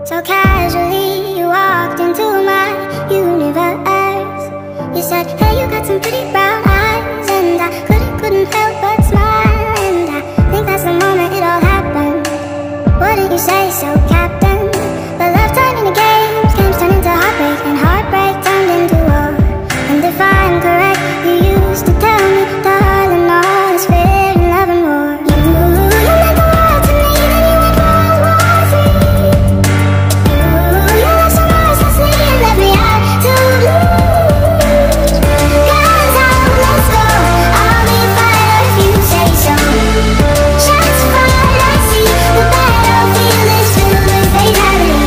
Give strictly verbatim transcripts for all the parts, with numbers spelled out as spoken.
So casually you walked into my universe. You said, hey, you got some pretty brown eyes, and I couldn't, couldn't help but smile. And I think that's the moment it all happened. Wouldn't you say so, Captain? But love turned into games, games turned into heartbreak, and heartbreak turned into war. And if I'm correct, you used to tell me, darling, all is fair in love and war. You, you meant the world to me, then you went World War Three. You, you left so mercilessly and left me out to lose. Guns out, let's go, I'll be a fighter if you say so. Shots fired, I see the battlefield is filled with fatality.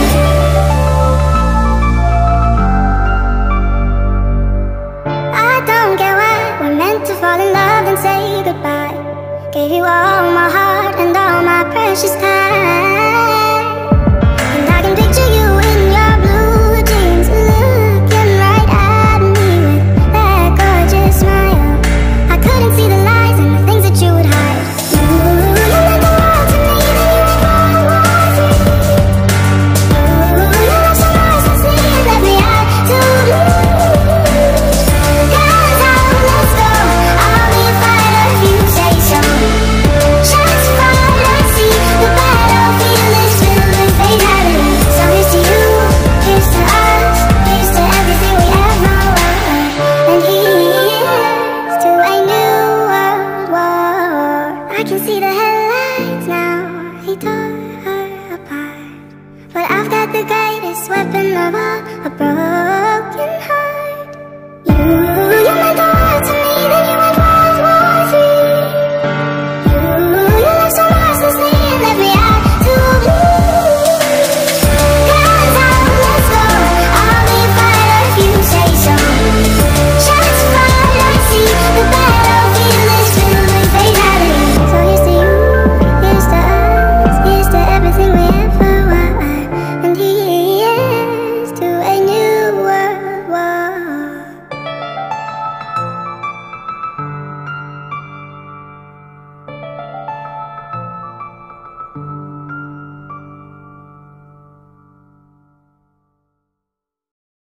I don't get why we're meant to fall in love and say goodbye. Gave you all my heart and all my precious time, and I can picture you in your blue jeans, looking right at me with that gorgeous smile. I couldn't see the lies and the things that you would hide. You, you meant the world to me, then you went World War Three. You, you left so mercilessly and left me out to lose. Guns out, let's go, I'll be a fighter if you say so. Shots fired, I see the battlefield is filled with fatality. So here's to you, here's to us, here's to everything we ever were, and here's to a new world war. I can see the headlines now, he tore her apart, but I've got the greatest weapon of all, a broken